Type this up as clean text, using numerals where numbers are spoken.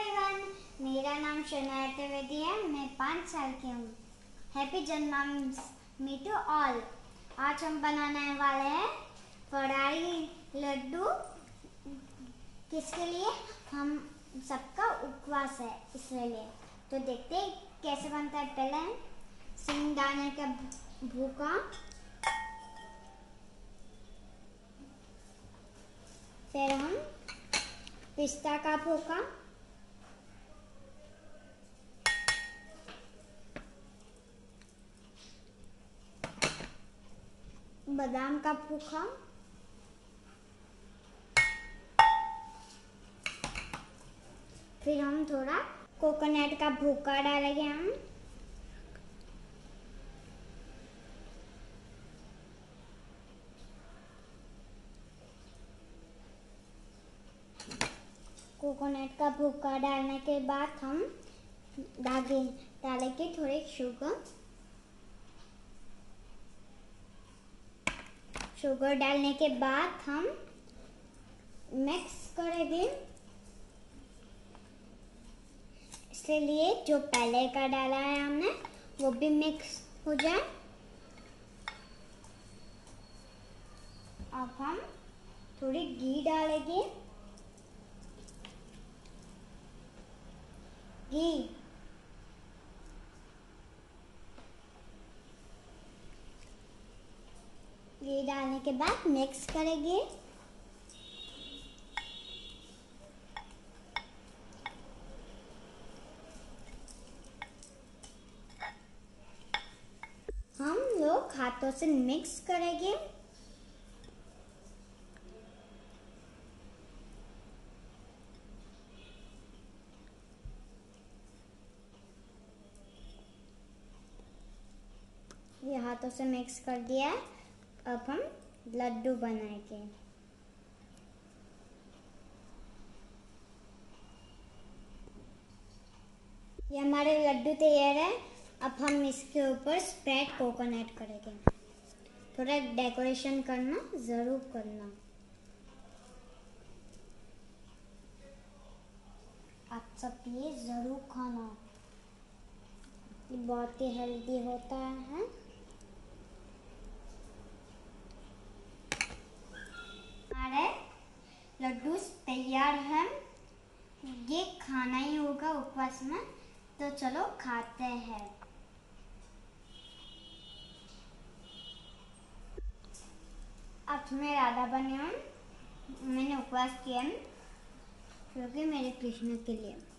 Everyone, मेरा नाम शनाया त्रिवेदी है। मैं 5 साल की हूँ। Happy Janmashtami to all. आज हम बनाने वाले हैं फरारी लड्डू। किसके लिए? हम सबका उपवास है इसलिए। तो देखते हैं कैसे बनता है। पहले हम सिंगदाने का भूका, फिर हम पिस्ता का भूका, बादाम का भूका, फिर हम थोड़ा कोकोनट का भूका डालेंगे। हम कोकोनट का भूका डालने के बाद हम डालेंगे थोड़ी शुगर डालने के बाद हम मिक्स करेंगे। इसलिए जो पहले का डाला है हमने वो भी मिक्स हो जाए। अब हम थोड़ी घी डालेंगे। घी डालने के बाद मिक्स करेंगे। हम लोग हाथों से मिक्स करेंगे। ये हाथों से मिक्स कर दिया है। अब हम लड्डू बनाएंगे। ये हमारे लड्डू तैयार है। अब हम इसके ऊपर स्प्रेड कोकोनट करेंगे। थोड़ा डेकोरेशन करना जरूर करना। आप सब ये जरूर खाना, ये बहुत ही हेल्दी होता है। हमारे लड्डू तैयार हैं। ये खाना ही होगा उपवास में, तो चलो खाते हैं। आज मैं राधा बनी हूँ। मैंने उपवास किया क्योंकि मेरे कृष्ण के लिए।